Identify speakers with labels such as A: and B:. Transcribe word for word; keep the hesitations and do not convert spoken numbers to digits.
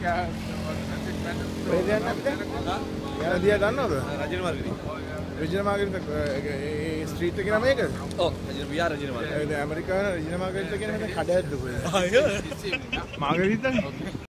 A: ප්‍රේතයන් නැද්ද? යා දියා දන්නවද?
B: රජින මාර්ගනේ.
A: රජින මාර්ගනේ ඒ ස්ට්‍රීට් එකේ නම ඒකද?
B: ඔව් රජින විහාර රජින මාර්ගනේ.
A: ඒ ඇමරිකාවේ රජින මාර්ගනේ කියන කඩයක්ද කොහෙද? මාගරිතනේ.